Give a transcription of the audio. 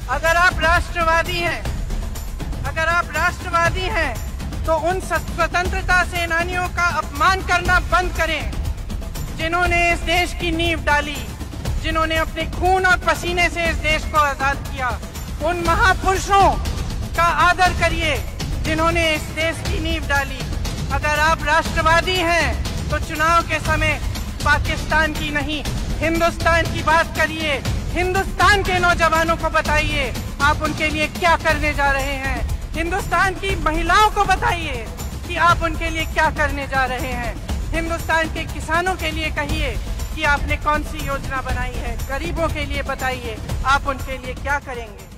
अगर आप राष्ट्रवादी हैं तो उन स्वतंत्रता सेनानियों का अपमान करना बंद करें जिन्होंने इस देश की नींव डाली, जिन्होंने अपने खून और पसीने से इस देश को आजाद किया। उन महापुरुषों का आदर करिए जिन्होंने इस देश की नींव डाली। अगर आप राष्ट्रवादी हैं तो चुनाव के समय पाकिस्तान की नहीं, हिंदुस्तान की बात करिए। हिंदुस्तान के नौजवानों को बताइए आप उनके लिए क्या करने जा रहे हैं। हिंदुस्तान की महिलाओं को बताइए कि आप उनके लिए क्या करने जा रहे हैं। हिंदुस्तान के किसानों के लिए कहिए कि आपने कौन सी योजना बनाई है। गरीबों के लिए बताइए आप उनके लिए क्या करेंगे।